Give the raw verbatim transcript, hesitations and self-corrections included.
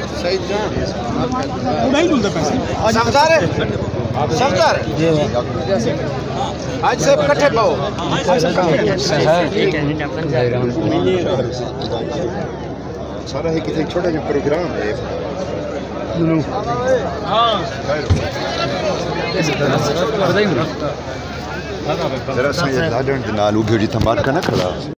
नहीं मिलते पैसे समझदार है समझदार आज सब इकट्ठे पाओ सारा है किसी छोटा सा प्रोग्राम है हाँ जरा सा ये लाडन नाल उगे जी थमार का ना खड़ा